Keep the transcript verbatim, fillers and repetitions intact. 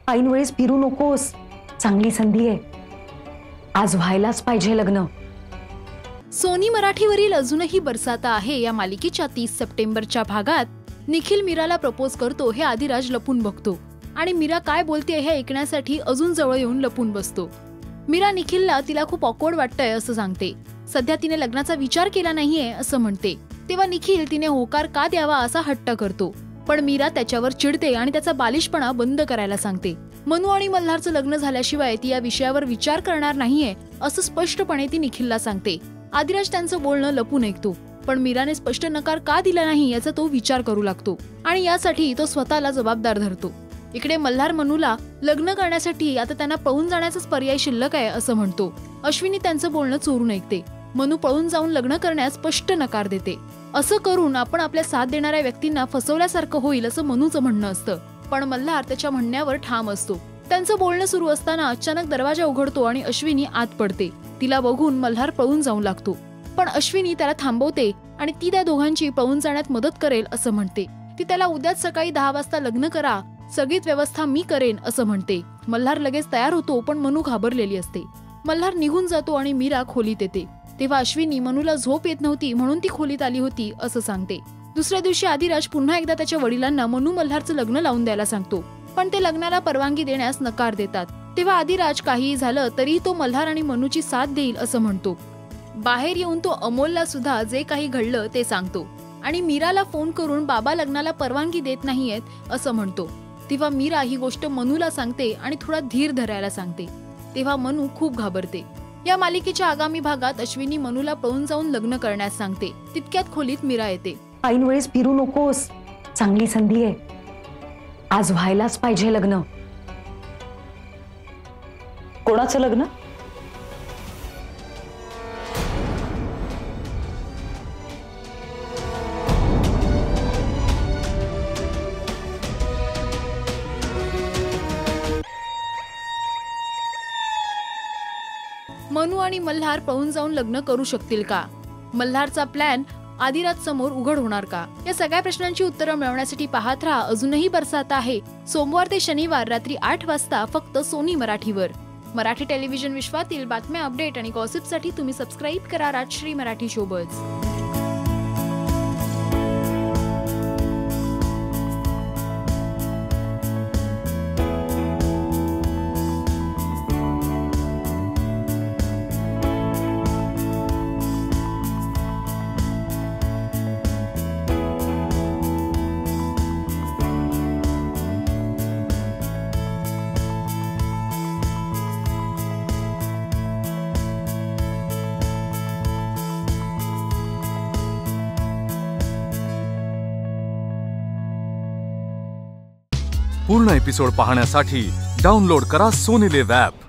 ऐन वेळेस फिरू नकोस, चांगली संधी आहे, आज व्हायलाच पाहिजे लग्न। सोनी मराठीवरील अजूनही बरसाता आहे या मालिकेच्या तीस सप्टेंबरच्या भागात निखिल मीराला प्रपोज करतो हे आदिराज लपून बघतो आणि मीरा काय बोलते हे ऐकण्यासाठी अजून जवळ येऊन लपून बसतो। मीरा निखिलला तिला खूप ऑकवर्ड वाटतंय असं सांगते। सध्या तिने लग्नाचा विचार केला नाहीये असं म्हणते। तेव्हा निखिल तिने होकार का द्यावा असा हट्ट करतो, पण मीरा त्याच्यावर चिडते आणि त्याचा बालिशपणा बंद करायला सांगते। मनू आणि मल्हारचं लग्न झाल्याशिवाय ती या विषयावर विचार करणार नाहीये असं स्पष्टपणे ती निखिलला सांगते। आदिराज त्यांचं बोलणं लपून ऐकतो, पण मीराने स्पष्ट नकार का दिला नाही याचा तो विचार करू लागतो आणि यासाठी तो स्वतःला जबाबदार धरतो। इकडे मल्हार मनूला लग्न करण्यासाठी आता त्यांना पळून जाण्याचाच पर्याय शिल्लक आहे असं म्हणतो। अश्विनी त्यांचं बोलणं चोरून ऐकते। मनू पळून जाऊन लग्न करण्यास स्पष्ट नकार देते। असं करून आपण आपल्या साथ देणाऱ्या व्यक्तींना फसवल्यासारखं होईल असं मनूचं म्हणणं असतं, पण मल्हार त्याच्या म्हणण्यावर ठाम असतो। त्यांचं बोलणं सुरू असताना अचानक दरवाजा उघडतो आणि अश्विनी आत पडते। तिला बघून मल्हार पळून जाऊ लागतो, पण अश्विनी त्याला थांबवते आणि ती त्या दोघांची पळून जाण्यात मदत करेल असं म्हणते। ती त्याला उद्याच सकाळी दहा वाजता लग्न करा, सगळीच व्यवस्था मी करेन असं म्हणते। मल्हार लगेच तयार होतो, पण मनू घाबरलेली असते। मल्हार निघून जातो आणि मीरा खोलीत येते। तेव्हा अश्विनी मनूला झोप येत नव्हती म्हणून ती खोलीत आली होती असं सांगते। दुसऱ्या दिवशी आदिराज पुन्हा एकदा त्याच्या वडिलांना मनू मल्हारचं लग्न लावून द्यायला सांगतो, पण ते लग्नाला परवानगी देण्यास नकार देतात। तेव्हा आदिराज काहीही झालं तरी तो मल्हार आणि मनूची साथ देईल असं म्हणतो। बाहेर येऊन तो अमोलला सुद्धा जे काही घडलं ते सांगतो आणि मीराला फोन करून बाबा लग्नाला परवानगी देत नाहीयेत असं म्हणतो। तेव्हा मीरा ही गोष्ट मनूला सांगते आणि थोडा धीर धरायला सांगते। तेव्हा मनू खूप घाबरते। या मालिकेच्या आगामी भागात अश्विनी मनूला पळून जाऊन लग्न करण्यास सांगते। तितक्यात खोलीत मीरा येते। ऐन वेळेस फिरू नकोस, चांगली संधी आहे, आज व्हायलाच पाहिजे लग्न। कोणाचं लग्न? मनू आणि मल्हार पळून जाऊन लग्न करू शकतील का? मल्हारचा प्लॅन आदिराज समोर उघड होणार का? या सगळ्या प्रश्नांची उत्तरं मिळवण्यासाठी पाहत राहा अजूनही बरसाता आहे, सोमवार ते शनिवार रात्री आठ वाजता फक्त सोनी मराठीवर। मराठी टेलिव्हिजन विश्वातील बातम्या, अपडेट आणि गॉसिपसाठी तुम्ही सबस्क्राईब करा राजश्री मराठी शोबज। पूर्ण एपिसोड पाहण्यासाठी डाउनलोड करा सोनी लिव्ह ॲप।